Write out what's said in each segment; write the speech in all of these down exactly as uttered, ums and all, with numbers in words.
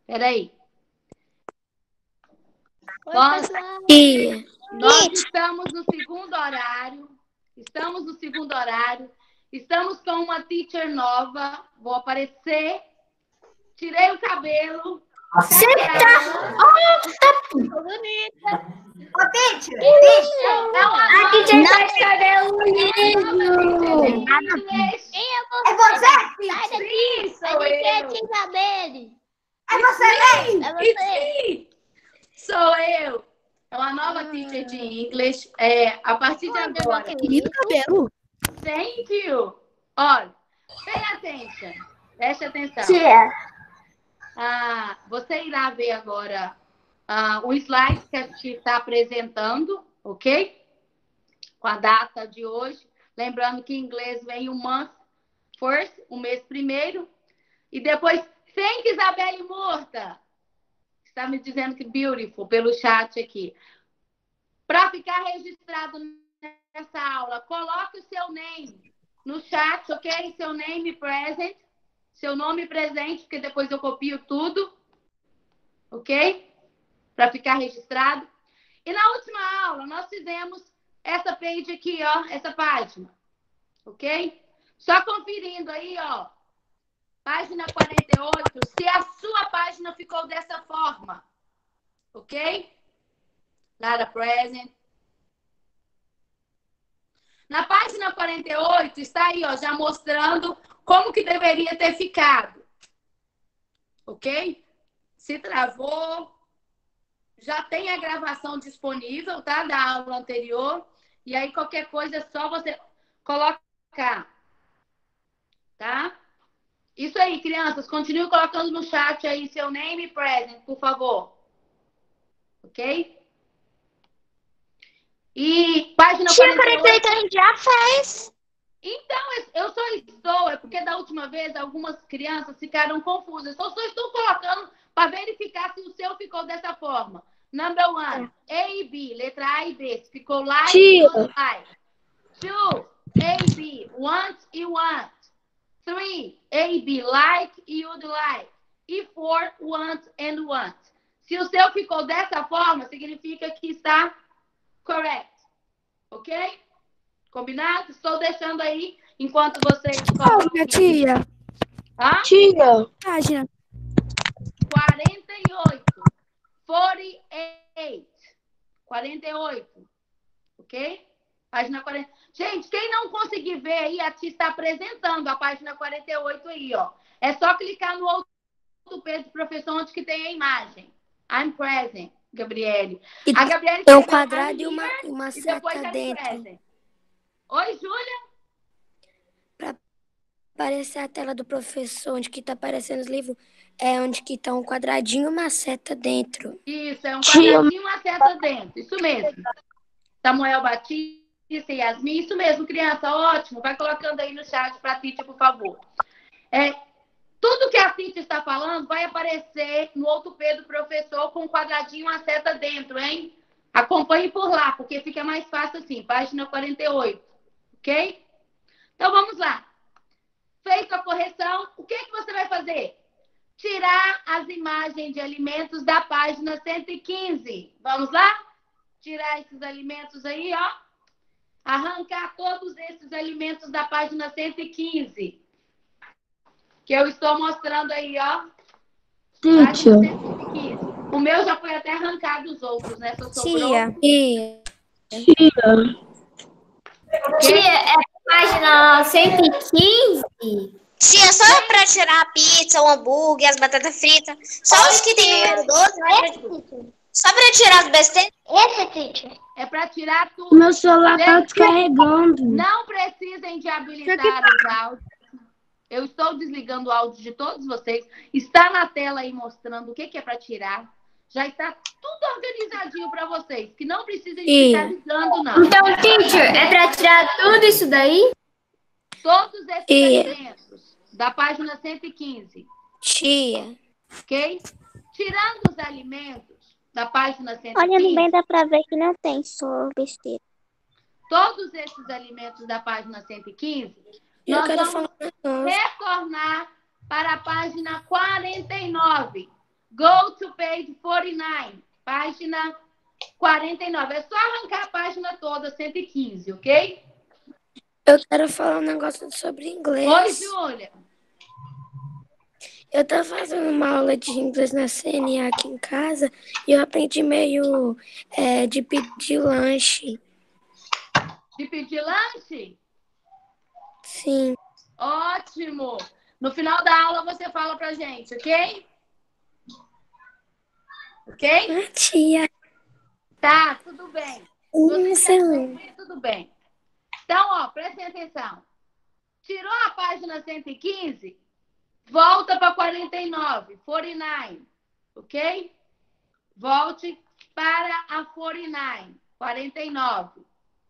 Peraí. Oi, Nós, pessoal. nós estamos no segundo horário. Estamos no segundo horário. Estamos com uma teacher nova. Vou aparecer. Tirei o cabelo. Você tá... Oh, tá Bonita. Ô, teacher, teacher. Não, A teacher tá de cabelo lindo. Quem é você? É você, Sai teacher? daqui. Sou A gente é eu. tia dele. É você mesmo? É você. Sim, sou eu. É uma nova teacher de inglês. É, a partir de agora. Bonito cabelo. Thank you. Olha, pay attention. Preste atenção. Tia. Ah, você irá ver agora ah, o slide que a gente está apresentando, ok? Com a data de hoje. Lembrando que em inglês vem o month first, o mês primeiro. E depois, thank Isabelle Murta. Está me dizendo que beautiful pelo chat aqui. Para ficar registrado nessa aula, coloque o seu name no chat, ok? Seu name present. Seu nome presente, porque depois eu copio tudo. Ok? Para ficar registrado. E na última aula, nós fizemos essa page aqui, ó. Essa página. Ok? Só conferindo aí, ó. Página quarenta e oito. Se a sua página ficou dessa forma. Ok? Nada present. Na página quarenta e oito, está aí, ó, já mostrando como que deveria ter ficado. Ok? Se travou, já tem a gravação disponível, tá? Da aula anterior. E aí, qualquer coisa, é só você colocar. Tá? Isso aí, crianças. Continue colocando no chat aí seu name e present, por favor. Ok? E página Tia, quarenta e oito. quarenta e oito a gente já fez. Então, eu só estou, é porque da última vez algumas crianças ficaram confusas. Eu só estou colocando para verificar se o seu ficou dessa forma. Number one, A e B, letra A e B. Se ficou like e not like. Two, A e B, want e want. Three, A e B, like e would like. E four, want and want. Se o seu ficou dessa forma, significa que está correct. Ok? Combinado? Estou deixando aí enquanto vocês Página, tia. Hã? Tia. Página. quarenta e oito. quarenta e oito. quarenta e oito. Ok? Página quarenta. Gente, quem não conseguir ver aí, a tia está apresentando a página quarenta e oito aí, ó. É só clicar no outro peso do professor onde que tem a imagem. I'm present, Gabriele. E A Gabriele tem um escreveu quadrado I'm e uma, here e uma e depois seta I'm dentro. present. Oi, Júlia? Para aparecer a tela do professor, onde que tá aparecendo os livros, é onde que tá um quadradinho e uma seta dentro. Isso, é um quadradinho, uma seta dentro. Isso mesmo. Samuel Batista e Yasmin. Isso mesmo, criança. Ótimo. Vai colocando aí no chat para a Titi, por favor. É, tudo que a Titi está falando vai aparecer no outro P do professor com um quadradinho, uma seta dentro, hein? Acompanhe por lá, porque fica mais fácil assim. Página quarenta e oito. Ok? Então, vamos lá. Feita a correção, o que, que você vai fazer? Tirar as imagens de alimentos da página cento e quinze. Vamos lá? Tirar esses alimentos aí, ó. Arrancar todos esses alimentos da página cento e quinze. Que eu estou mostrando aí, ó. Página cento e quinze. O meu já foi até arrancado os outros, né? Só sobrou. Tia. Tia. Tia, é a página cento e quinze? Tia, só pra tirar a pizza, o hambúrguer, as batatas fritas. Só os que tem número doze, né? Só pra tirar as besteiras. Esse, teacher. É para tirar tudo. Meu celular tá descarregando. Não precisem de habilitar os áudios. Eu estou desligando o áudio de todos vocês. Está na tela aí mostrando o que, que é para tirar. Já está tudo organizadinho para vocês. Que não precisem de ficar ligando, não. Então, teacher, é para tirar tudo isso daí? Todos esses E... alimentos da página cento e quinze. Tia. Ok? Tirando os alimentos da página cento e quinze. Olhando bem, dá pra ver que não tem só besteira. Todos esses alimentos da página cento e quinze, Eu nós quero vamos falar. retornar para a página quarenta e nove. Go to page forty-nine. Página quarenta e nove. É só arrancar a página toda, cento e quinze, ok? Eu quero falar um negócio sobre inglês. Oi, Júlia. Eu tava fazendo uma aula de inglês na C N A aqui em casa e eu aprendi meio é, de pedir lanche. De pedir lanche? Sim. Ótimo. No final da aula você fala pra gente, ok? Ok? Ah, tia. Tá, tudo bem. Hum, Você já sim. fez, tudo bem. Então, ó, prestem atenção. Tirou a página cento e quinze, volta para quarenta e nove, quarenta e nove, ok? Volte para a quarenta e nove, quarenta e nove,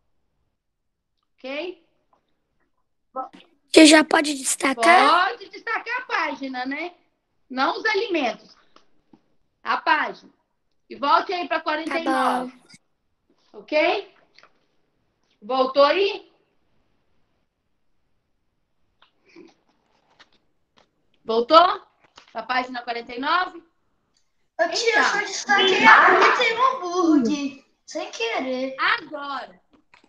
ok? Você já pode destacar? Pode destacar a página, né? Não os alimentos. A página. E volte aí para quarenta e nove, Tá bom. ok? Voltou aí? Voltou? Para a página quarenta e nove? Ô, tia, eu Então. só destaquei a pizza e o hambúrguer. Sem querer. Agora,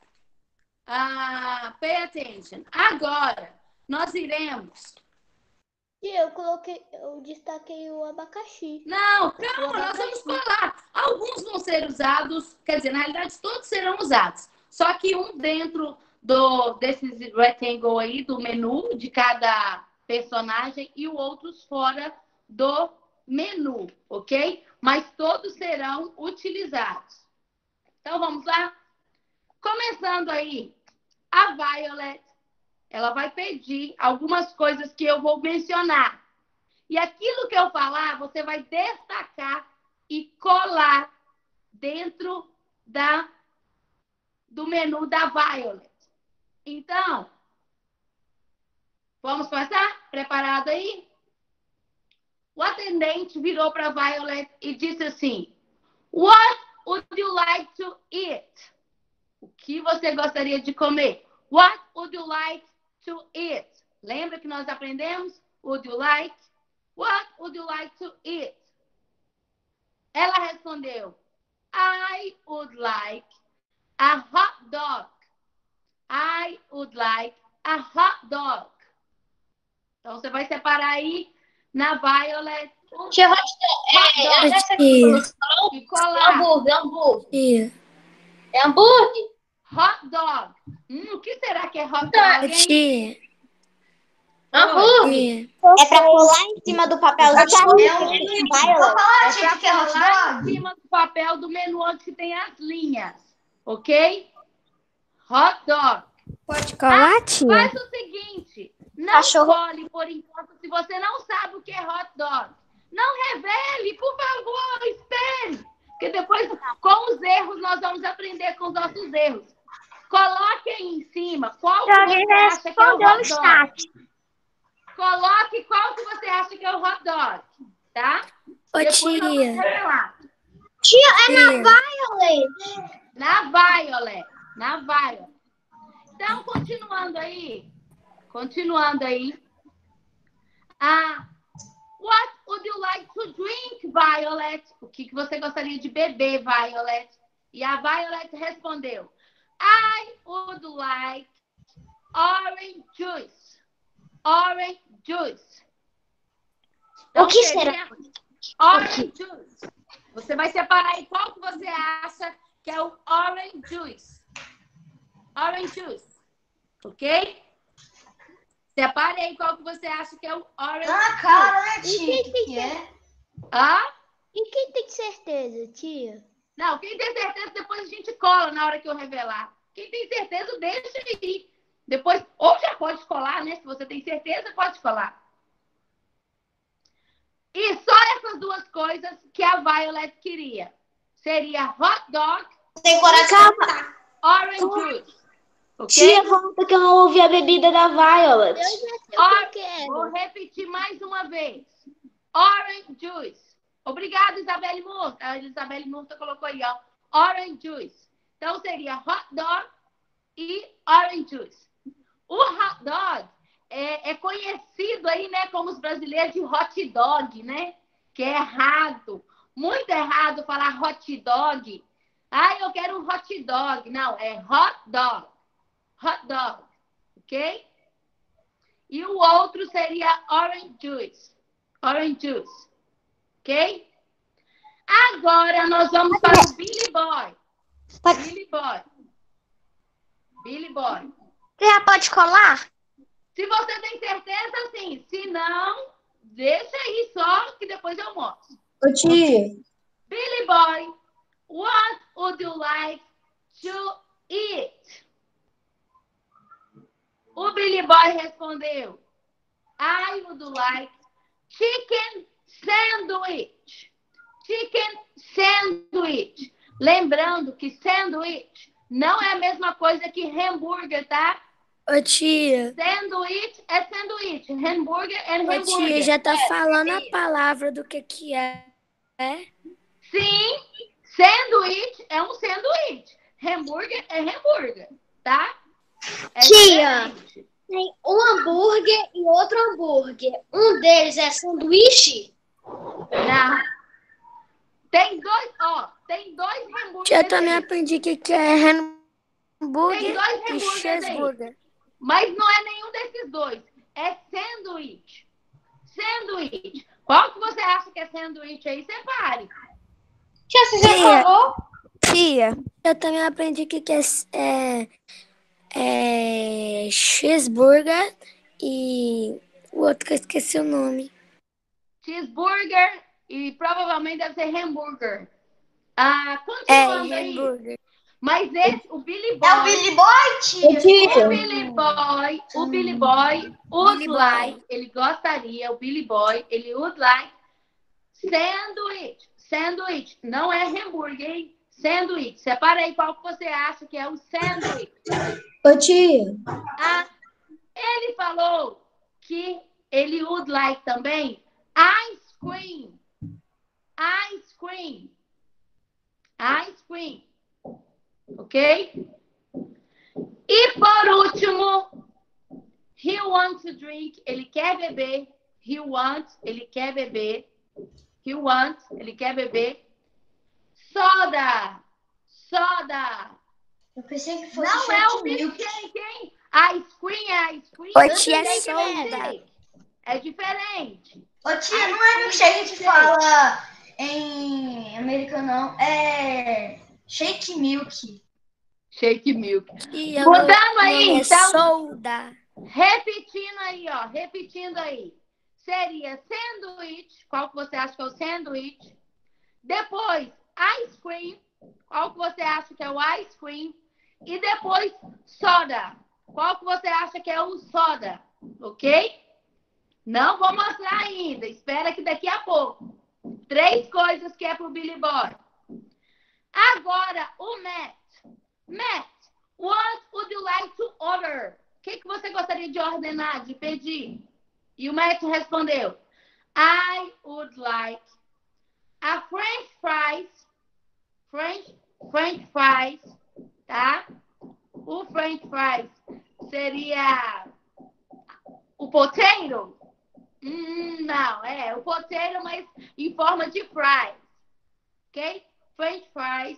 ah, pay attention. Agora, nós iremos. Tia, eu coloquei, eu destaquei o abacaxi. Não, calma, nós vamos colar. Alguns vão ser usados, quer dizer, na realidade, todos serão usados. Só que um dentro do desses rectangle aí, do menu de cada personagem, e o outros fora do menu, ok? Mas todos serão utilizados. Então, vamos lá? Começando aí, a Violet, ela vai pedir algumas coisas que eu vou mencionar. E aquilo que eu falar, você vai destacar e colar dentro da, do menu da Violet. Então, vamos começar? Preparado aí? O atendente virou para a Violet e disse assim: What would you like to eat? O que você gostaria de comer? What would you like to eat? Lembra que nós aprendemos? Would you like? What would you like to eat? Ela respondeu: I would like a hot dog. I would like a hot dog. Então, você vai separar aí na Violet. Tia, hot dog. É, é, essa aqui. E colar. Hambúrguer, hambúrguer. Tia. É hambúrguer? Hot dog. Hum, o que será que é hot dog, hein? Tia. Hambúrguer. Tia. É pra colar em cima do papelzinho. É um livro. Vou falar, É tia, para que é hot colar em dog. cima do papel do menu onde que tem as linhas. Ok? Hot dog. Pode colar, tia? Faz o seguinte. Não Cachorro. cole por enquanto se você não sabe o que é hot dog. Não revele, por favor, espere. Porque depois, com os erros, nós vamos aprender com os nossos erros. Coloque aí em cima qual que Alguém você acha que é o respondeu no hot dog. chat. Coloque qual que você acha que é o hot dog, tá? Ô, Depois nós vamos tia. revelar. Tia, é na Tia. Violet. Na Violet. Na Violet. Então, continuando aí. Continuando aí. Ah, what would you like to drink, Violet? O que, que você gostaria de beber, Violet? E a Violet respondeu: I would like orange juice. Orange juice. O que seria será? Orange juice. Você vai separar aí qual que você acha que é o orange juice. Orange juice. Ok? Separe aí qual que você acha que é o orange Ah, juice. cara, né, E tia? quem Que tem que é? Ah? E quem tem certeza, tia? Não, quem tem certeza, depois a gente cola na hora que eu revelar. Quem tem certeza, deixa aí. Depois, ou já pode colar, né? Se você tem certeza, pode colar. E só essas duas coisas que a Violet queria. Seria hot dog, Tem coração. orange juice. Ok? Tia, volta que eu não ouvi a bebida da Violet. Eu já sei o que Or- eu quero. Vou repetir mais uma vez. Orange juice. Obrigada, Isabelle Murta. A Isabelle Murta colocou aí, ó. Orange juice. Então, seria hot dog e orange juice. O hot dog é, é conhecido aí, né, como os brasileiros de hot dog, né? que é errado, muito errado falar hot dog. Ah, eu quero um hot dog. Não, é hot dog. Hot dog, ok? E o outro seria orange juice. Orange juice, ok? Agora nós vamos para o Billy Boy. Billy Boy. Billy Boy. Já pode colar? Se você tem certeza, sim. Se não, deixa aí só que depois eu mostro. Ô, tia. Billy Boy, what would you like to eat? O Billy Boy respondeu, I would like chicken sandwich. Chicken sandwich. Lembrando que sandwich não é a mesma coisa que hambúrguer, tá? Ô, tia. Sanduíche é sanduíche. Hambúrguer é hambúrguer. Ô, tia, já tá falando a palavra do que que é. É? Sim, sanduíche é um sanduíche. Hambúrguer é hambúrguer, tá? É Tia, diferente. tem um hambúrguer e outro hambúrguer. Um deles é sanduíche? Não. Tem dois, ó, tem dois hambúrgueres. Tia, eu também aí. aprendi o que que é Tem hambúrguer dois e hambúrgueres aí. cheeseburger. Mas não é nenhum desses dois. É sanduíche. Sanduíche. Qual que você acha que é sanduíche aí? Separe. Tia, você já Tia. falou? Tia, eu também aprendi o que que é, é, é cheeseburger e o outro que eu esqueci o nome. Cheeseburger e provavelmente deve ser hambúrguer. Ah, É, continuando aí. hambúrguer. Mas esse, o Billy Boy. É o Billy Boy, tia. O Billy Boy, o Billy Boy would Billy Boy. like, ele gostaria, o Billy Boy, ele would like sandwich. Sandwich, não é hambúrguer, hein? Sandwich. Separa aí qual que você acha que é o sandwich. Ô, tia. Ah, ele falou que ele would like também ice cream. Ice cream. Ice cream. Ok? E por último, he wants to drink, ele quer beber. He wants, ele quer beber. He wants, ele quer beber. Soda. Soda. Eu pensei que fosse Não é o shake milk. milkshake, hein? Ice cream é ice cream. Oi, tia, Milkshake soda. milkshake. É diferente. Ô, tia, não é milkshake que fala em americano, não. É shake milk. Shake milk. Tia, Mudando o aí, nome é então. soda. Repetindo aí, ó. Repetindo aí. Seria sanduíche. Qual que você acha que é o sanduíche? Depois, ice cream. Qual que você acha que é o ice cream? E depois, soda. Qual que você acha que é o soda? Ok? Não vou mostrar ainda. Espera que daqui a pouco. Três coisas que é pro Billy Boy. Agora, o Matt. Matt, what would you like to order? O que, que você gostaria de ordenar, de pedir? E o Matt respondeu, I would like a French fries. French, French fries, tá? O French fries seria o potato? Hum, não, é o potato, mas em forma de fries. Ok? French fries.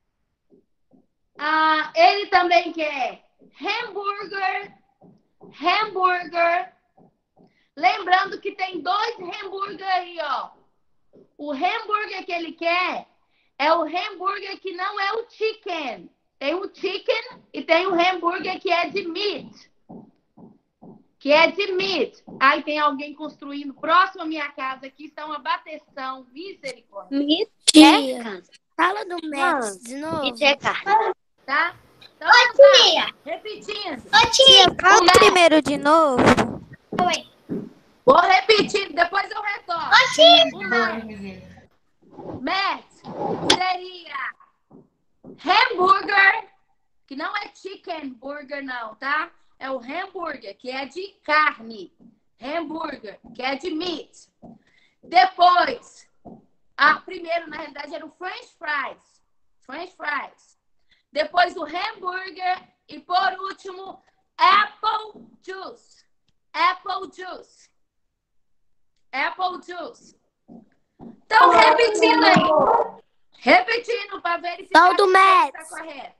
Ah, ele também quer hambúrguer. Hambúrguer. Lembrando que tem dois hambúrguer aí, ó. O hambúrguer que ele quer é o hambúrguer que não é o chicken. Tem o chicken e tem o hambúrguer que é de meat. Que é de meat. Aí tem alguém construindo próximo à minha casa aqui. Está uma bateção. Misericórdia. Tia, fala do Matt de novo. Tá? Então, Ô, tia. repetindo. Ô, tia. Fala primeiro de novo. Vou repetir, depois eu retorno. Ô, tia. O Matt, Matt seria hambúrguer, que não é chicken burger não, tá? É o hambúrguer, que é de carne. Hambúrguer, que é de meat. Depois, a primeiro, na realidade, era o French fries. French fries. Depois o hambúrguer. E por último, apple juice. Apple juice. Apple juice. Então, repetindo aí. Repetindo para verificar Sol do se está Mets. correto.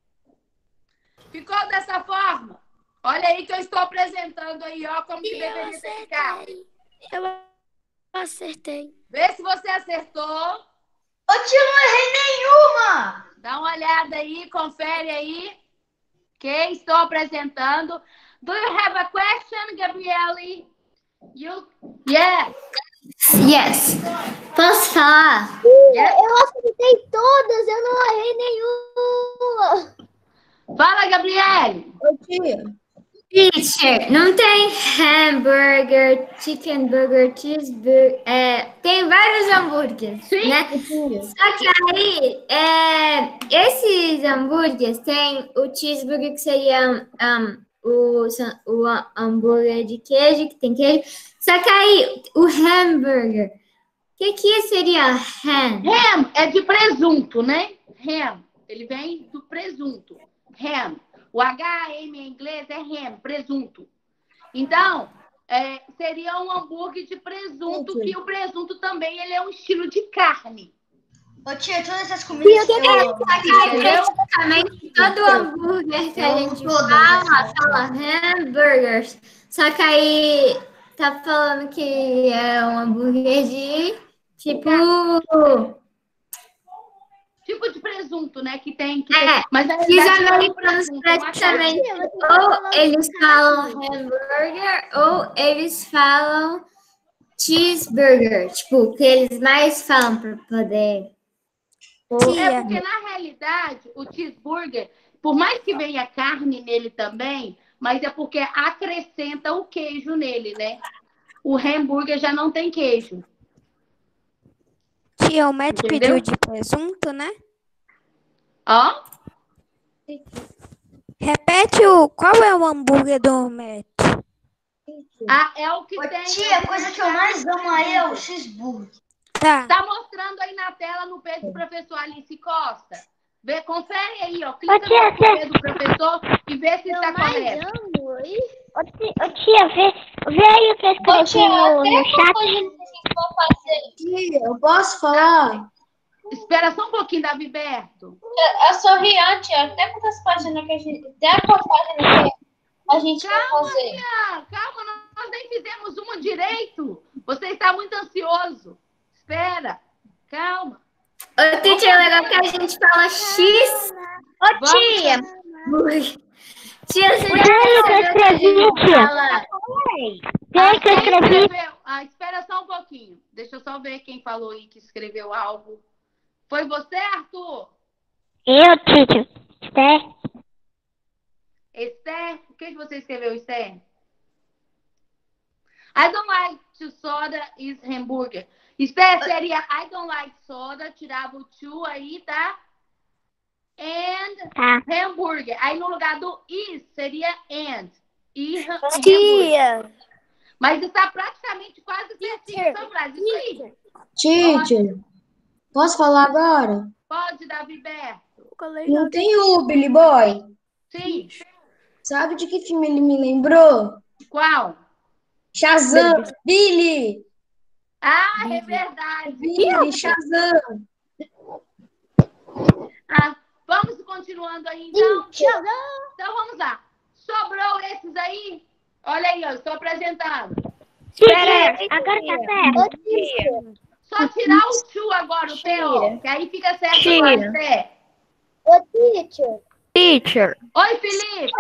Ficou dessa forma? Olha aí que eu estou apresentando aí, ó, como que Eu deveria ter ficado. acertei. Eu acertei. Vê se você acertou. Ô tio, não errei nenhuma! Dá uma olhada aí, confere aí. Ok? Estou apresentando. Do you have a question, Gabriele? You? Yes. Yes. Posso falar? Yes. Eu acertei todas, eu não errei nenhuma. Fala, Gabriele. Ô tia. Teacher, não tem hambúrguer, chicken burger, cheeseburger, é, tem vários hambúrgueres, Sim. né? Só que aí, é, esses hambúrgueres tem o cheeseburger que seria um, o, o hambúrguer de queijo, que tem queijo. Só que aí, o hambúrguer, o que que seria ham? Ham é de presunto, né? Ham. Ele vem do presunto. Ham. O H M em inglês é ham, presunto. Então, é, seria um hambúrguer de presunto, que o presunto também ele é um estilo de carne. Ô tia, todas essas comidas eu... Aí, praticamente todo hambúrguer que a gente fala, fala hambúrguers. Só que aí tá falando que é um hambúrguer de tipo. Tipo de presunto, né? Que tem. Que É, tem. Mas na Os realidade, não é um americanos presunto, é uma praticamente carne. ou eles falam hambúrguer ou eles falam cheeseburger. Tipo, o que eles mais falam para poder. É porque, na realidade, o cheeseburger, por mais que venha carne nele também, mas é porque acrescenta o queijo nele, né? O hambúrguer já não tem queijo. Tia, o Matt Entendeu? pediu de presunto, né? Ó, Repete o... Qual é o hambúrguer do Matt? ah, é o que Ô tem. tia, a coisa que eu mais amo aí é o cheeseburger. Tá. Tá mostrando aí na tela no peito do professor Alice Costa. Vê, confere aí, ó. Clica tia, no peito do professor e vê se está Mais correto. amo, hein? Ô tia, ô, tia, vê, vê aí o que eu escrevi no, no chat. Tia, eu posso falar? Espera só um pouquinho, Daviberto. A sorriante, até quantas páginas que a gente. Até quantas páginas que a gente vai Calma, fazer. minha, calma, nós nem fizemos uma direito. Você está muito ansioso. Espera, calma. O teacher, é legal que a gente fala X. Ô tia, Tia, você Vê aí o que eu escrevi, tia. fala. Vê aí o que eu Quem escrevi. escreveu? Ah, espera só um pouquinho. Deixa eu só ver quem falou aí que escreveu algo. Foi você, Arthur? Eu, tia. Esther. Esther? O que que você escreveu, Esther? I don't like to soda is hambúrguer. Esther seria I don't like soda, tirava o to aí, tá? And Tá. hambúrguer. Aí no lugar do is seria and. E ha- hambúrguer. Tia. Mas está praticamente quase certinho essa frase. Isso aí. Teacher, posso falar agora? Pode, Daviberto. Não tem o Billy Boy? Sim. Sabe de que filme ele me lembrou? Qual? Shazam! Billy! Ah, é verdade. Billy, Shazam! Ah, vamos continuando aí, então. Então, vamos lá. Sobrou esses aí? Olha aí, eu estou apresentando. Tia, agora tá certo. Só tirar o to agora, o teu, que aí fica certo. Tira. Agora, Zé. Ô, teacher. Teacher. Oi, Felipe.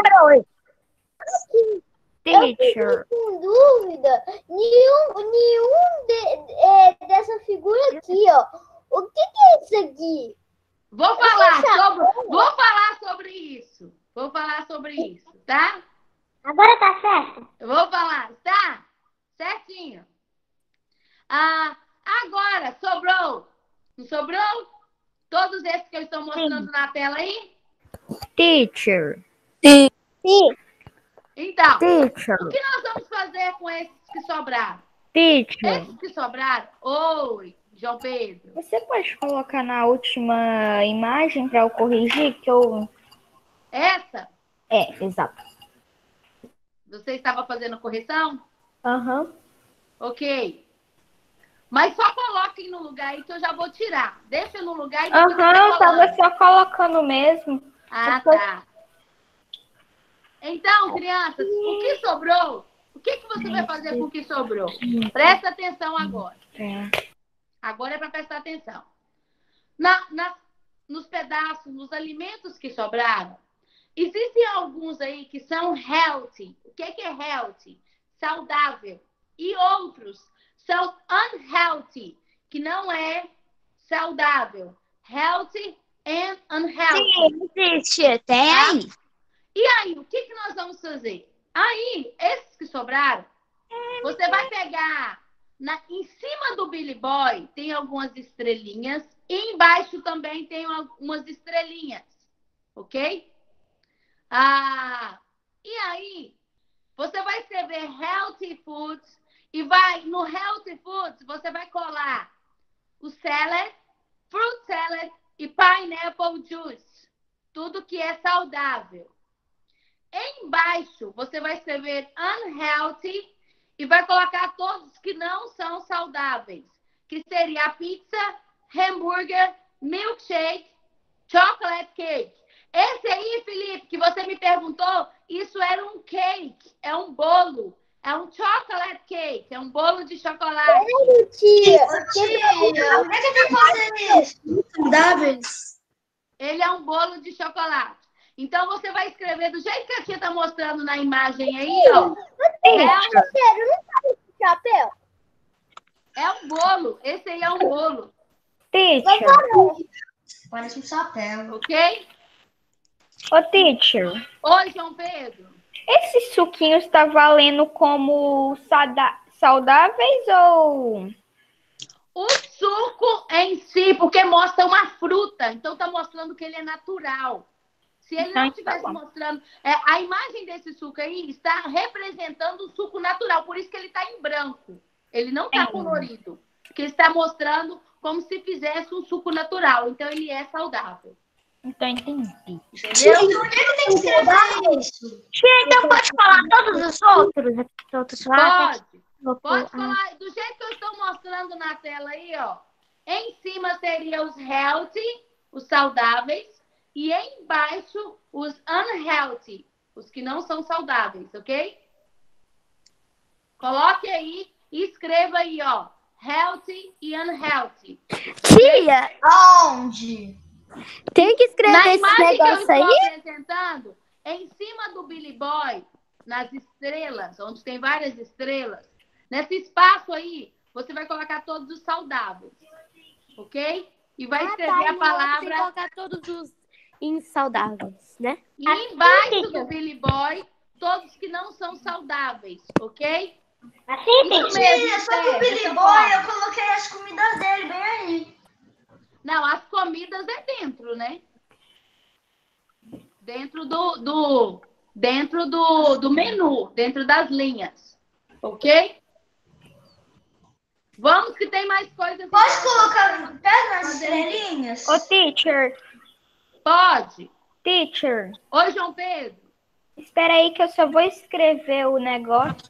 Eu fiquei com dúvida. Nenhum, nenhum de- é, dessa figura aqui, ó. O que, que é isso aqui? Vou falar, sobre, vou falar sobre isso. Vou falar sobre isso, tá? Agora tá certo. Eu vou falar, tá? Certinho. Ah, agora, sobrou. Não sobrou? Todos esses que eu estou mostrando na tela aí? Teacher. Sim. Então, Teacher. o que nós vamos fazer com esses que sobraram? Teacher. Esses que sobraram? Oi, João Pedro. Você pode colocar na última imagem para eu corrigir que eu... Essa? É, exato. Você estava fazendo correção? Aham. Ok. Mas só coloquem no lugar aí que eu já vou tirar. Deixa no lugar e depois Aham, eu eu tava só colocando mesmo. Ah, tá. Então, crianças, o que sobrou? O que, que você vai fazer com o que sobrou? Presta atenção agora. Agora é para prestar atenção. Na, na, nos pedaços, nos alimentos que sobraram, existem alguns aí que são healthy. O que, que é healthy? Saudável. E outros são unhealthy, que não é saudável. Healthy and unhealthy. Sim, existe. Tem. Tá? E aí, o que, que nós vamos fazer? Aí, esses que sobraram, você vai pegar na, em cima do Billy Boy, tem algumas estrelinhas, e embaixo também tem algumas estrelinhas, ok? Ah, e aí, você vai escrever Healthy Foods, e vai, no Healthy Foods, você vai colar o salad, fruit salad e pineapple juice, tudo que é saudável. Embaixo, você vai escrever unhealthy e vai colocar todos que não são saudáveis, que seria a pizza, hambúrguer, milkshake, chocolate cake. Esse aí, Felipe, que você me perguntou, isso era um cake, é um bolo, é um chocolate cake, é um bolo de chocolate. Sério, tia? Tia, como é que eu tô fazendo isso? Saudáveis. Ele é um bolo de chocolate. Então, você vai escrever do jeito que a tia tá mostrando na imagem aí, ó. É um, Sério, não tá esse chapéu? é um bolo. Esse aí é um bolo. Teacher. Parece um chapéu. Ok? Ô, teacher. Oi, João Pedro. Esses suquinhos tá valendo como sada- saudáveis ou... O suco em si, porque mostra uma fruta. Então, tá mostrando que ele é natural. Se ele não estivesse mostrando... É, a imagem desse suco aí está representando o suco natural. Por isso que ele está em branco. Ele não está colorido. Porque está mostrando como se fizesse um suco natural. Então, ele é saudável. Então, entendi. Entendeu? Por que que tem que escrever isso? Tia, então pode falar todos os outros? Os outros lá? Pode. Pode falar. Do jeito que eu estou mostrando na tela aí, ó. Em cima seria os healthy, os saudáveis. E embaixo, os unhealthy, os que não são saudáveis, ok? Coloque aí e escreva aí, ó. Healthy e unhealthy. Tia, Aonde? tem que escrever Na esse imagem que eu negócio estou aí? apresentando, em cima do Billy Boy, nas estrelas, onde tem várias estrelas, nesse espaço aí, você vai colocar todos os saudáveis, ok? E vai escrever a palavra... colocar todos os insaudáveis, né? E embaixo do Billy Boy, todos que não são saudáveis, ok? Assim, Isso Tia, mesmo, só que o Esther, Billy dessa Boy, forma. eu coloquei as comidas dele bem aí. Não, as comidas é dentro, né? Dentro do, do, dentro do, do menu, dentro das linhas, ok? Vamos que tem mais coisas. Pode colocar pé nas estrelinhas? Ô, teacher. Pode. Teacher. Oi, João Pedro. Espera aí que eu só vou escrever o negócio.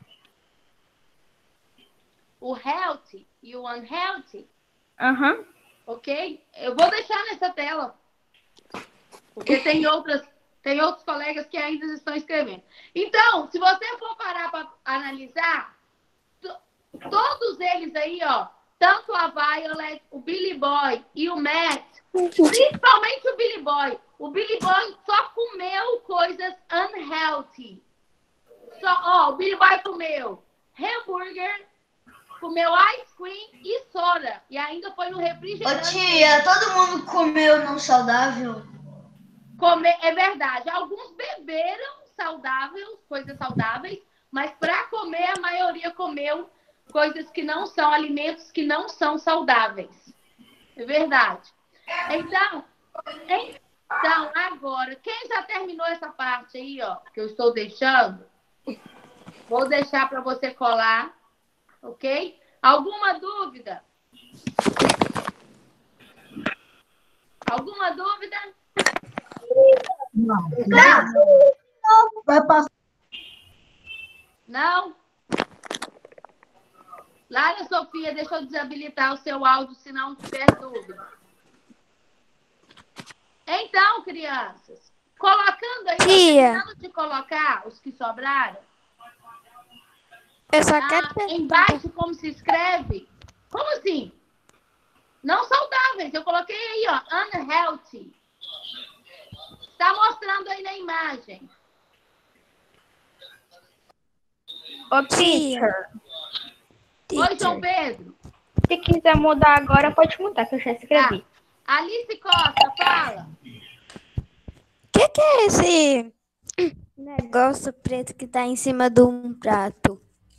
O healthy e o unhealthy, Aham. Uhum. ok? Eu vou deixar nessa tela. Porque tem outras, tem outros colegas que ainda estão escrevendo. Então, se você for parar para analisar, to, todos eles aí, ó, tanto a Violet, o Billy Boy e o Matt, principalmente o Billy Boy. O Billy Boy só comeu coisas unhealthy. Só, ó, o Billy Boy comeu hambúrguer, comeu ice cream e soda. E ainda foi no Ô refrigerante. tia, todo mundo comeu não saudável? Comer, é verdade. Alguns beberam saudável, coisas saudáveis, mas para comer, a maioria comeu coisas que não são, alimentos que não são saudáveis. É verdade. Então, então, agora, quem já terminou essa parte aí, ó, que eu estou deixando, vou deixar para você colar, ok? Alguma dúvida? Alguma dúvida? Não. Vai passar. Não? Lara, sua Sofia, deixa eu desabilitar o seu áudio, se não tiver dúvida. Então, crianças, colocando aí, terminando de colocar os que sobraram, Eu só ah, quero embaixo como se escreve? Como assim? Não saudáveis. Eu coloquei aí, ó, unhealthy. Está mostrando aí na imagem. Ô, teacher. Oi, João Pedro. Se quiser mudar agora, pode mudar, que eu já escrevi. Ah, Alice Costa, fala. O que, que é esse negócio preto que tá em cima de um prato?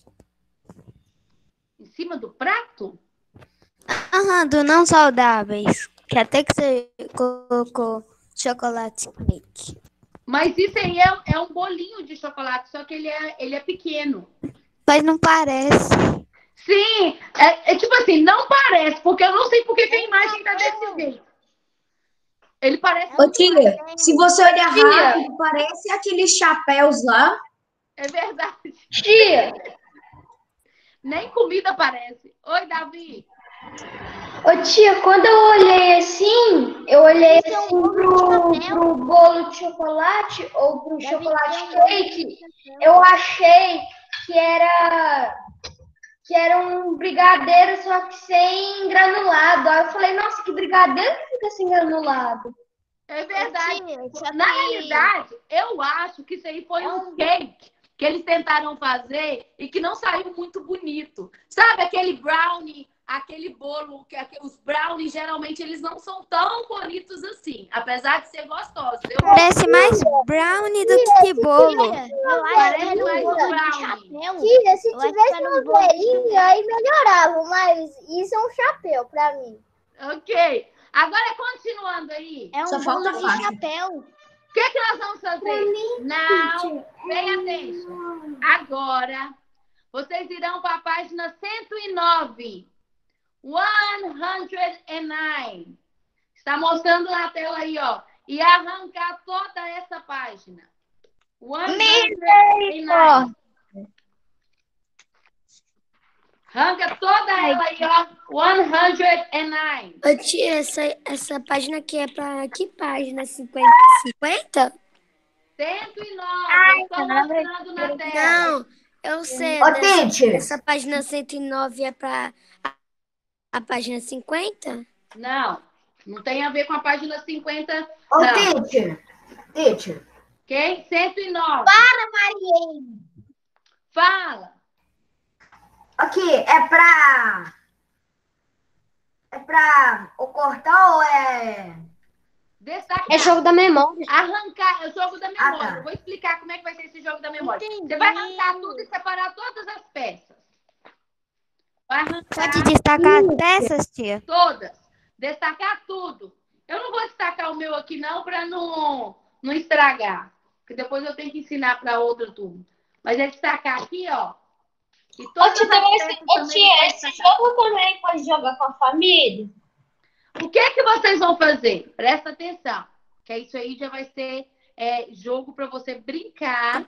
Em cima do prato? Aham, do não saudáveis. Que até que você colocou chocolate cake. Mas isso aí é, é um bolinho de chocolate, só que ele é, ele é pequeno. Mas não parece. Sim, é, é tipo assim, não parece, porque eu não sei porque que a imagem tá desse jeito. Ele parece... Ô, tia, se você olhar rápido, parece aqueles chapéus lá. É verdade. Tia! Nem comida parece. Oi, Davi. Ô, tia, quando eu olhei assim, eu olhei assim pro, pro bolo de chocolate ou pro chocolate cake, eu achei que era, que era um brigadeiro, só que sem granulado. Aí eu falei, nossa, que brigadeiro que fica sem granulado. É verdade. Na realidade, eu acho que isso aí foi um cake que eles tentaram fazer e que não saiu muito bonito. Sabe aquele brownie, aquele bolo, que os brownies geralmente eles não são tão bonitos assim, apesar de ser gostosos. Eu Parece mais brownie do que bolo. Parece mais um brownie. Tia, se tivesse um velhinho, aí melhorava, mas isso é um chapéu pra mim. Ok. Agora, continuando aí. É um Só bolo falta de faixa. chapéu. O que, que nós vamos fazer? Não, pay attention. Agora, vocês irão para a página cento e nove. cento e nove. Está mostrando na tela aí, ó. E arrancar toda essa página. cento e nove. Arranca toda ela aí, ó. cento e nove. Ô, tia, essa, essa página aqui é pra que página? cinquenta? cinquenta? cento e nove. Eu estou mostrando na tela. Não, eu sei. Ô, Dessa, teacher. essa página cento e nove é pra a, a página cinquenta? Não, não tem a ver com a página cinquenta. Ô, Não. teacher. Teacher. Ok? cento e nove. Para, Mariene. Fala. Aqui, é pra... É pra ou cortar ou é... Destacar. É jogo da memória. Arrancar, é o jogo da memória. Ah, tá. Eu vou explicar como é que vai ser esse jogo da memória. Entendi. Você vai arrancar tudo e separar todas as peças. Vai arrancar Pode destacar até essas, tia? todas. Destacar tudo. Eu não vou destacar o meu aqui não, para não, não estragar. Porque depois eu tenho que ensinar para outra turma. Mas é destacar aqui, ó. E Ô, todas tia, as também peças esse- ô, também tia, vai esse destacar. jogo também pode jogar com a família? O que que vocês vão fazer? Presta atenção. Que isso aí já vai ser é, jogo para você brincar,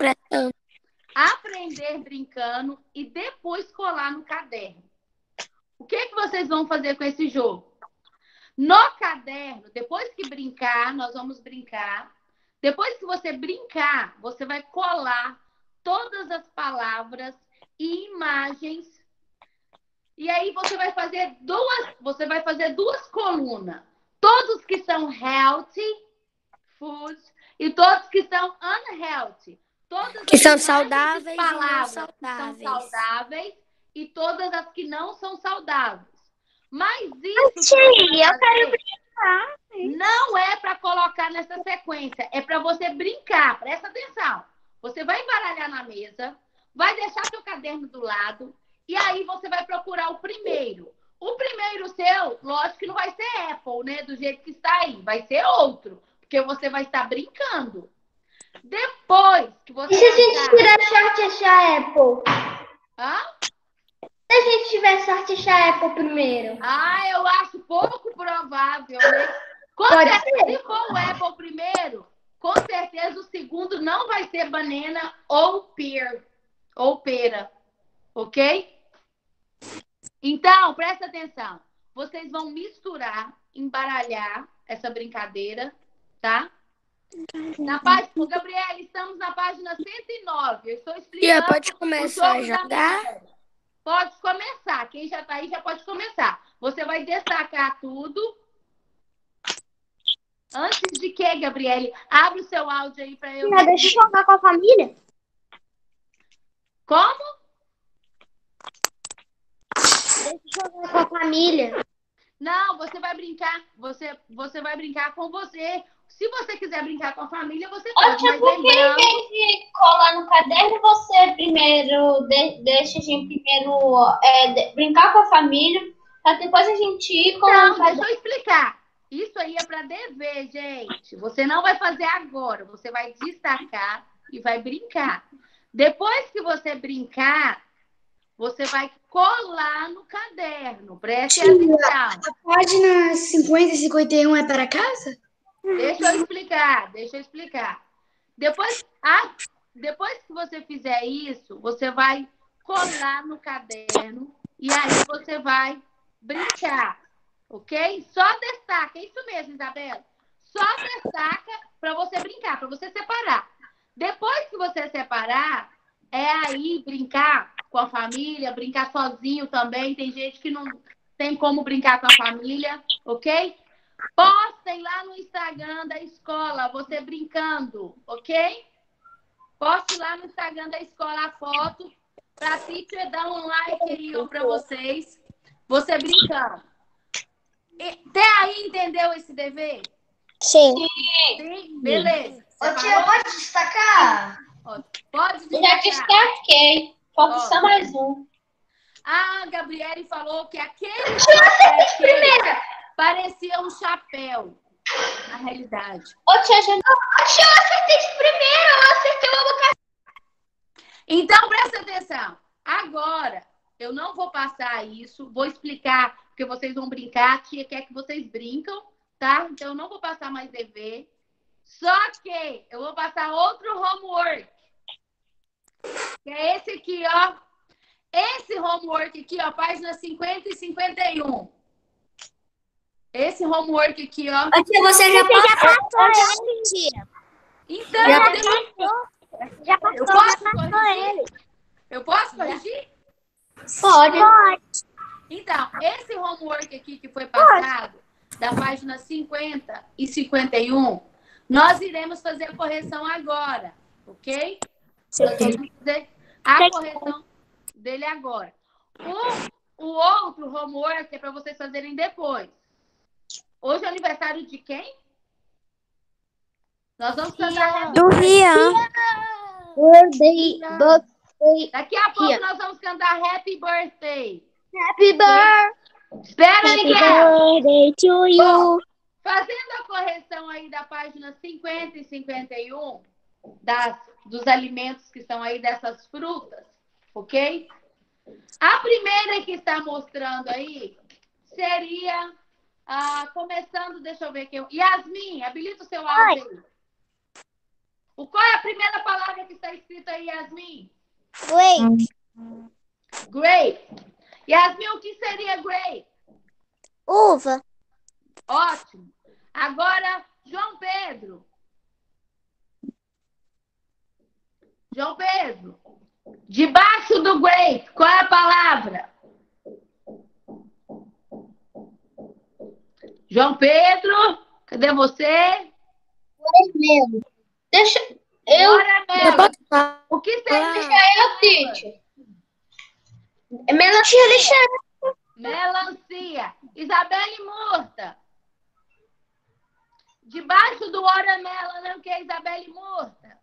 aprender brincando e depois colar no caderno. O que que vocês vão fazer com esse jogo? No caderno, depois que brincar, nós vamos brincar. Depois que você brincar, você vai colar todas as palavras e imagens. E aí você vai fazer duas, você vai fazer duas colunas. Todos que são healthy foods e todos que são unhealthy. Todas Que as são imagens e saudáveis e não palavras que saudáveis. são saudáveis e todas as que não são saudáveis. Mas isso que você vai eu quero fazer não é para colocar nessa sequência, é para você brincar. Presta atenção. Você vai embaralhar na mesa, vai deixar seu caderno do lado e aí você vai procurar o primeiro. O primeiro seu, lógico que não vai ser Apple, né? Do jeito que está aí. Vai ser outro, porque você vai estar brincando. Depois que você... E se a gente achar- tirar sorte e achar Apple? Hã? Se a gente tiver sorte e achar Apple primeiro? Ah, eu acho pouco provável, né? Com Pode certeza, ser. se for o Apple primeiro, com certeza o segundo não vai ser banana ou pear, ou pera, ok? Então, presta atenção. Vocês vão misturar, embaralhar essa brincadeira, tá? Na página, ô, Gabriela, estamos na página cento e nove. Eu estou explicando. Tia, pode começar a jogar? Pode começar. Quem já está aí já pode começar. Você vai destacar tudo. Antes de que, Gabriele? Abre o seu áudio aí para eu... Tia, deixa eu jogar com a família. Como? Deixa eu jogar com a família. Não, você vai brincar. Você, você vai brincar com você. Se você quiser brincar com a família, você pode. Tia, por que em vez de colar no caderno, você primeiro de, deixa a gente primeiro é, de, brincar com a família, para depois a gente ir com Não, o caderno. deixa eu explicar. Isso aí é para dever, gente. Você não vai fazer agora. Você vai destacar e vai brincar. Depois que você brincar, você vai colar no caderno. Preste atenção. A página cinquenta e cinquenta e um é para casa? Deixa eu explicar, deixa eu explicar. Depois, ah, depois que você fizer isso, você vai colar no caderno e aí você vai brincar, ok? Só destaca, é isso mesmo, Isabela. Só destaca para você brincar, para você separar. Depois que você separar, é aí brincar com a família, brincar sozinho também. Tem gente que não tem como brincar com a família, ok? Postem lá no Instagram da escola, você brincando, ok? Poste lá no Instagram da escola a foto para a teacher dar um like aí para vocês, você brincando. E, até aí entendeu esse dever? Sim. Sim? Beleza. Ô, tia, pode destacar? Pode destacar. Já destaquei. Falta só mais um. A Gabriele falou que aquele chapéu parecia um chapéu, na realidade. Ô, tia, já... Ô, tia, eu acertei de primeiro, eu acertei o boca. Então, presta atenção. Agora, eu não vou passar isso, vou explicar, porque vocês vão brincar, a tia quer que vocês brincam, tá? Então, eu não vou passar mais dever. Só que eu vou passar outro homework. Que é esse aqui, ó. Esse homework aqui, ó, página cinquenta e cinquenta e um. Esse homework aqui, ó. Tia, você já passou ele, tia. Então, já deixa eu... Já passou, eu posso já passou corrigir? ele. Eu posso corrigir? Pode. Pode. Então, esse homework aqui que foi passado, da página cinquenta e cinquenta e um, nós iremos fazer a correção agora, ok? Nós vamos fazer a correção dele agora. O, o outro homework é para vocês fazerem depois. Hoje é aniversário de quem? Nós vamos cantar do Rian. Birthday, birthday. Daqui a pouco nós vamos cantar Happy Birthday. Happy birthday. Espera aí, Happy birthday to you. Bom, fazendo a correção aí da página cinquenta e cinquenta e um, das, dos alimentos que estão aí dessas frutas, ok? A primeira que está mostrando aí seria, ah, começando, deixa eu ver aqui. Yasmin, habilita o seu áudio aí. O, qual é a primeira palavra que está escrita aí, Yasmin? Grape. Grape. Yasmin, o que seria grape? Uva. Ótimo. Agora, João Pedro. João Pedro. Debaixo do grape, qual é a palavra? João Pedro, cadê você? Watermelon. Deixa eu... Watermelon. O que seria? Deixa eu, teacher. É melancia, Alexandre. Melancia. Isabelle Murta. Debaixo do watermelon é o que é Isabelle Murta?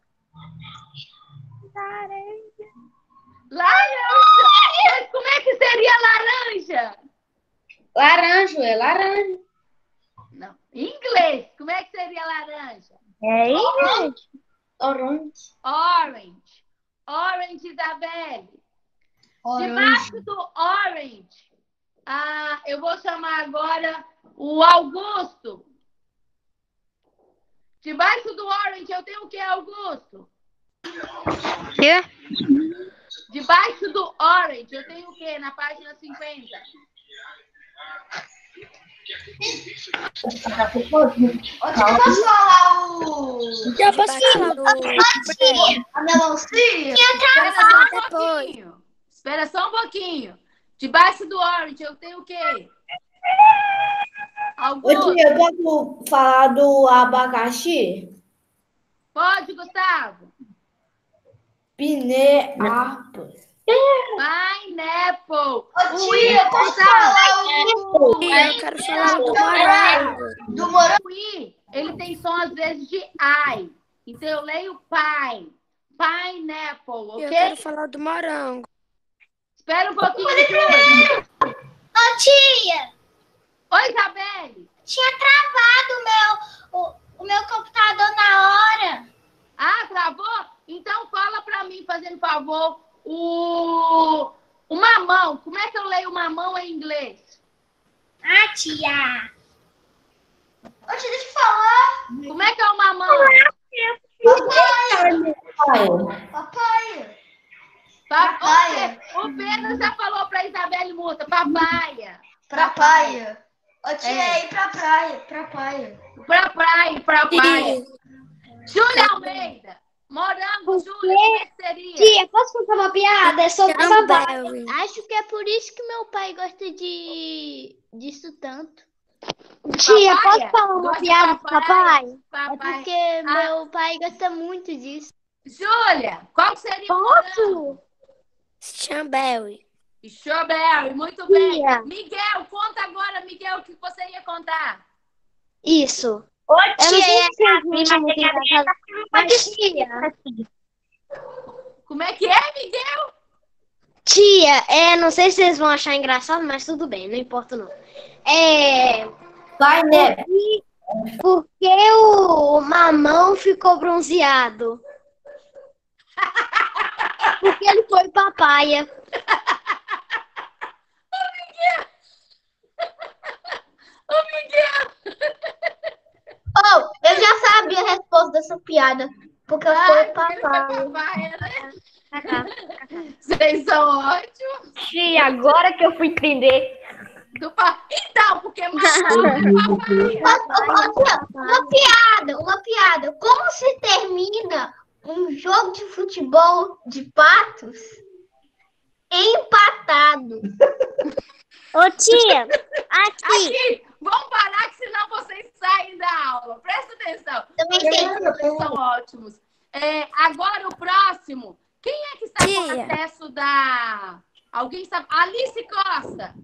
Laranja. Laranja. Mas como é que seria laranja? Laranja, é laranja. Não. Em inglês, como é que seria laranja? É inglês. Orange. Orange. Orange, Isabelle. Orange. Debaixo do orange, ah, eu vou chamar agora o Augusto. Debaixo do orange eu tenho o que, Augusto? Quê? Debaixo do orange, eu tenho o quê? Na página cinquenta. Eu posso falar o... Já posso falar do... A melancia? Espera só um pouquinho. Espera só um pouquinho. Debaixo do orange, eu tenho o quê? Ô, Augusto, tia, eu posso falar do abacaxi? pode, Gustavo? Pineapple. Pineapple. Ô, tia, eu posso falar o... Tia, eu quero falar do morango. Do morango? O I, ele tem som às vezes de I. Então eu leio pine. Pineapple, Eu ok? quero falar do morango. Espera um pouquinho, Júlia. Ô, tia, Oi, Isabelle. tinha travado o meu, o, o meu computador na hora. Ah, travou? Então fala pra mim, fazendo favor, o, o mamão. Como é que eu leio mamão em inglês? Ah, tia. Ô, tia, deixa eu falar. Como é que é o mamão? Papai. Papai. Pa- Papaya. O Pedro, o Pedro já falou pra Isabelle Murta, papaya. Pra praia. Ô, tia, É. ir pra praia. Pra praia. Pra praia, pra praia. Tia, Júlia Almeida. Morango, Júlia, como é que seria? Tia, posso contar uma piada? É sobre papai. Cranberry. Acho que é por isso que meu pai gosta de disso tanto. Tia, posso falar uma piada pro papai? É Papai. porque Ah. meu pai gosta muito disso. Júlia, qual que seria o morango? Strawberry. Strawberry, muito bem. Tia. Miguel, conta agora, Miguel, o que você ia contar. Isso. Ô, Eu não sei tia, se vocês a viram muito minha engraçado. tá Mas, tia, Como é que é, Miguel? tia, é, não sei se vocês vão achar engraçado, mas tudo bem, não importa não. É, Pineapple. porque o mamão ficou bronzeado? Porque ele foi papaya. Ô, Miguel. Oh, eu já sabia a resposta dessa piada. Porque eu Ah, sou ele foi papai. papai, né? Vocês são ótimos. Tia, agora que eu fui entender. Do pa... Então, porque mamão é papai. Uma piada, uma piada. Como se termina um jogo de futebol de patos empatado? Ô, tia, aqui. Aqui, vamos parar, que senão vocês saem da aula. Presta atenção. Também tem. Vocês são ótimos. É, agora o próximo. Quem é que está com Tia. acesso da... Alguém sabe? Alice Costa.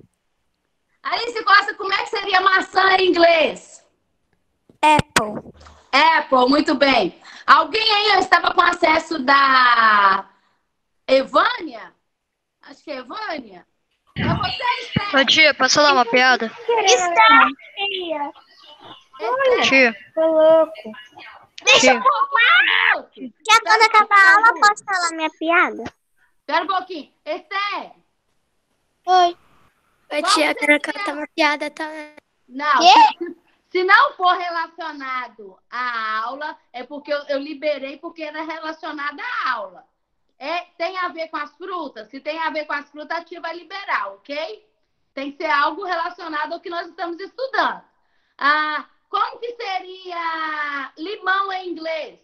Alice Costa, como é que seria maçã em inglês? Apple. Apple, muito bem. Alguém aí estava com acesso da Evânia? Acho que é Evânia. É você, Esther. Ô, tia, posso falar uma piada? Tia. Tia, Tô louco. Deixa tia. eu que quando acabar a aula, posso falar minha piada? Espera um pouquinho. Esther. Oi. Oi, Qual tia, eu quero seria? cantar uma piada também. Não. Se, se não for relacionado à aula, é porque eu, eu liberei porque era relacionado à aula. É, tem a ver com as frutas? Se tem a ver com as frutas, a tia vai liberar, ok? Tem que ser algo relacionado ao que nós estamos estudando. Ah, como que seria limão em inglês?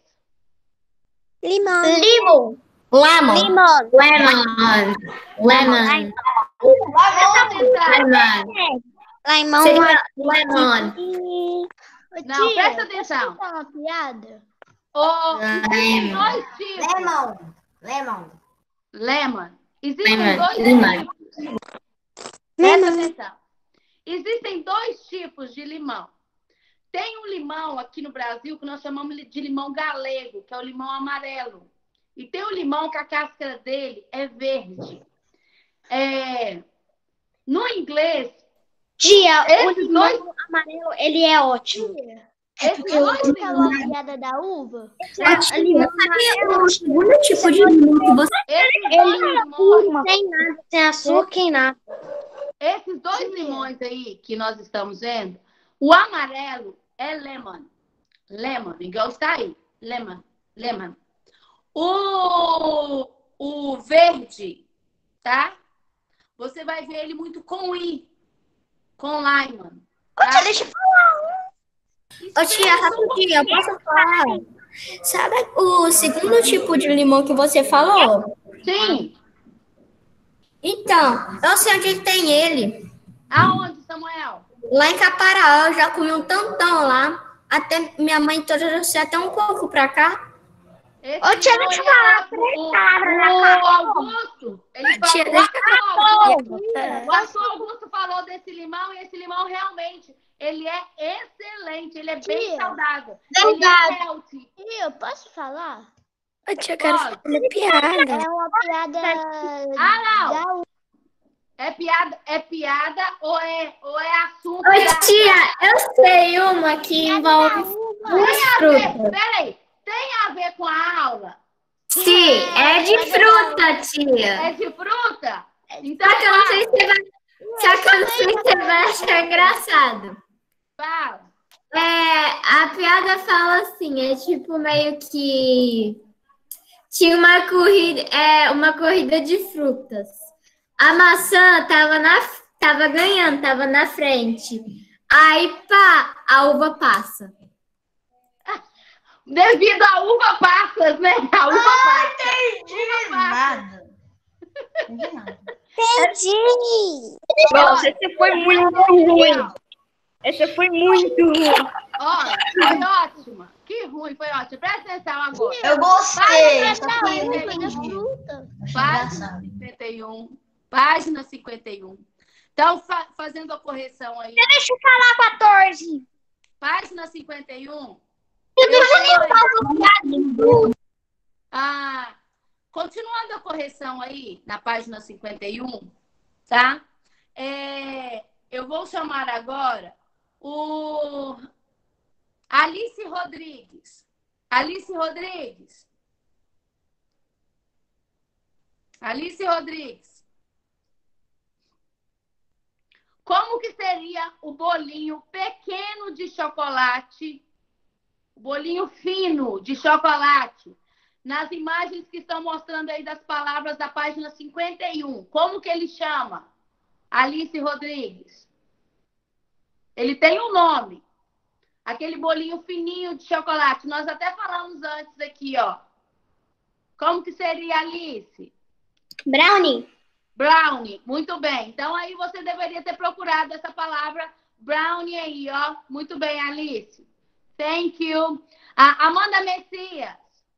Limão. Limão. Lemon. Limão. Lemon. Lemon. Presta atenção. Limão. Seria lemon. Não, presta atenção. Contar uma piada? Oh, existem Lemon. dois tipos. Lemon. Lemon. Lemon. Existem Lemon. dois Lemon. tipos. Presta atenção. Existem dois tipos de limão. Tem um limão aqui no Brasil que nós chamamos de limão galego, que é o limão amarelo. E tem um limão que a casca dele é verde. É... No inglês, Tia, o esses limão dois, amarelo, ele é ótimo. esses dois Falou limões, a piada da uva? Tia, o segundo tipo de limão que você... esses dois limões, Sem nada, sem açúcar e nada. esses dois limões aí que nós estamos vendo, o amarelo é lemon. Lemon, igual está aí. Lemon, lemon. O, o verde, tá? Você vai ver ele muito com I, com Lyman. Tá? Ô, tia, deixa eu falar. Ô, tia, rapidinho, eu posso falar? Sabe o segundo tipo de limão que você falou? Sim. Então, eu sei onde tem ele. Aonde, Samuel? Lá em Caparaó, eu já comi um tantão lá. Até minha mãe trouxe até um pouco pra cá. Esse Ô, tia, limão, deixa eu ele é falar três o, palavras na o cara. Augusto, ele Tia, falou, deixa eu Augusto, Quando o Augusto falou desse limão, e esse limão realmente, ele é excelente, ele é bem Tia, saudável. verdade. Ele é healthy. Tia, eu posso falar? Ô, tia, eu quero Pode. falar uma piada. É uma piada Ah, não. da É piada, é piada ou é, ou é assunto? Oi, da- tia, eu sei uma que envolve duas Tem a ver, frutas. peraí, tem a ver com a aula? Sim, é de fruta, É tia. de fruta? Então, Só que eu não sei se fala, você vai, só que eu não sei se você vai achar engraçado. fala. É, a piada fala assim, é tipo meio que tinha uma corrida, é, uma corrida de frutas. A maçã tava na, tava ganhando, tava na frente. Aí, pá, a uva passa. Devido à uva passas, né? A uva Ah, passa. entendi. Uva passa. Nada. Entendi nada. Entendi. Nossa, esse foi muito ruim. Esse foi muito ruim. Olha, foi ótima. Que ruim, foi ótimo. Presta atenção agora. Eu gostei. Vai, Só vai, que eu não vai, entendi. fruta. Achei Página engraçado. cinquenta e um. Página cinquenta e um. Então, fa- fazendo a correção aí. Deixa eu falar quatorze. Página cinquenta e um. Eu Eu nem vou- Ah, continuando a correção aí, na página cinquenta e um, tá? É, eu vou chamar agora o Alice Rodrigues. Alice Rodrigues. Alice Rodrigues. Como que seria o bolinho pequeno de chocolate, o bolinho fino de chocolate, nas imagens que estão mostrando aí das palavras da página cinquenta e um? Como que ele chama? Alice Rodrigues. Ele tem um nome. Aquele bolinho fininho de chocolate. Nós até falamos antes aqui, ó. Como que seria, Alice? Brownie. Brownie, muito bem. Então aí você deveria ter procurado essa palavra brownie aí, ó. Muito bem, Alice. Thank you. A Amanda Messias.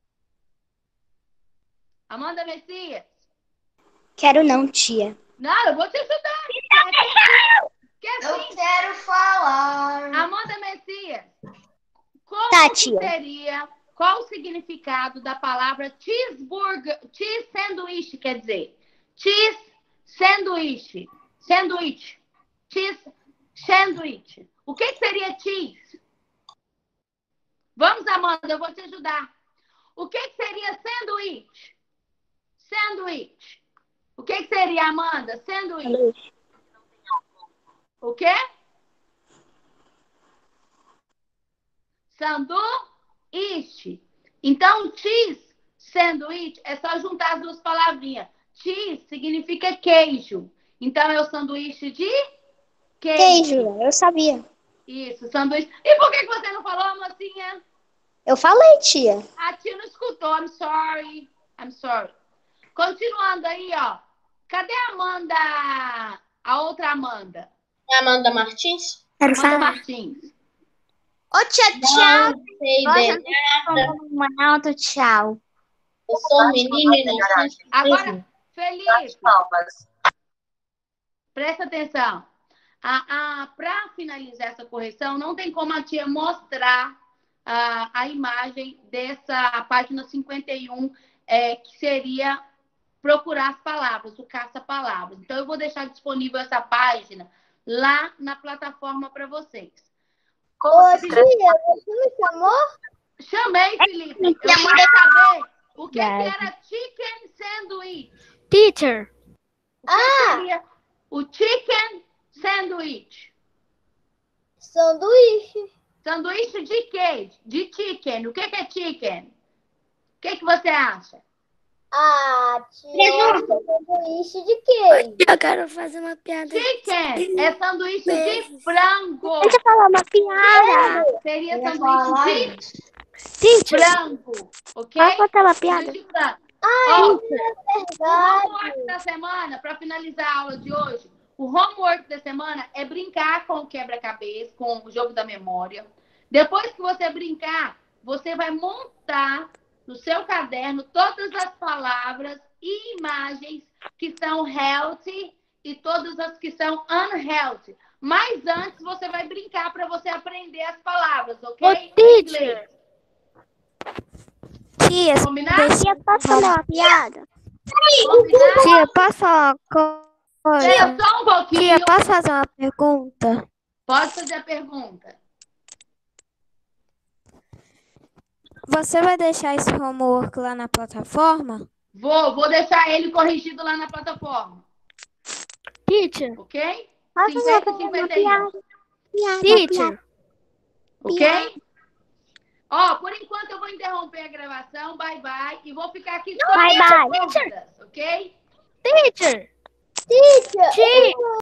Amanda Messias. Quero não, tia. Não, eu vou te ajudar. Quer, quer Eu sim. quero falar. Amanda Messias. Como Tá, que tia. seria, qual o significado da palavra cheeseburger, cheese sanduíche, quer dizer? Cheese sanduíche. Sanduíche. Cheese sanduíche. O que que seria cheese? Vamos, Amanda, eu vou te ajudar. O que que seria sanduíche? Sanduíche. O que que seria, Amanda? Sanduíche. O quê? Sanduíche. Então, cheese, sanduíche, é só juntar as duas palavrinhas. Cheese significa queijo. Então, é o sanduíche de queijo. Queijo, eu sabia. Isso, sanduíche. E por que que você não falou, mocinha? Eu falei, tia. A tia não escutou. I'm sorry. I'm sorry. Continuando aí, ó. Cadê a Amanda? A outra Amanda. Amanda Martins? Quero Amanda falar. Martins. Ô, tia, tchau. Não sei Nossa, dele. não alto, tchau. Eu sou menina inocente. Agora, Felipe, presta atenção. A, a, Para finalizar essa correção, não tem como a tia mostrar a, a imagem dessa página cinquenta e um, é, que seria procurar as palavras, o caça-palavras. Então, eu vou deixar disponível essa página lá na plataforma para vocês. Ô, tia, você me chamou? Chamei, Felipe. Eu queria saber o que, que era chicken sandwich. Teacher. O que seria o chicken sandwich? Sanduíche. Sanduíche de quê? De chicken. O que, que é chicken? O que, que você acha? Ah, tia, sanduíche de quê? Eu quero fazer uma piada. Chicken é sanduíche de frango. Deixa eu falar uma piada. Seria Eu ia falar sanduíche de Teacher, frango, ok? posso contar uma piada? Sanduíche de frango. Ah, Ó, é o verdade. homework da semana, para finalizar a aula de hoje, o homework da semana é brincar com o quebra-cabeça, com o jogo da memória. Depois que você brincar, você vai montar no seu caderno todas as palavras e imagens que são healthy e todas as que são unhealthy. Mas antes você vai brincar para você aprender as palavras, ok? Ô, Em teacher. inglês. Tia, Combinado? tia, posso falar uma piada? Combinado? Tia, posso falar uma coisa? Tia, só um pouquinho. Tia, posso fazer uma pergunta? Pode fazer a pergunta. Você vai deixar esse homework lá na plataforma? Vou, vou deixar ele corrigido lá na plataforma, Teacher, ok? posso fazer cinquenta e uma cinquenta e um, piada? Piada, Teacher. piada. ok? Ó, por enquanto eu vou interromper a gravação, bye bye, e vou ficar aqui só Bye, com as bye. dúvidas, ok? Teacher, Teacher, Tia.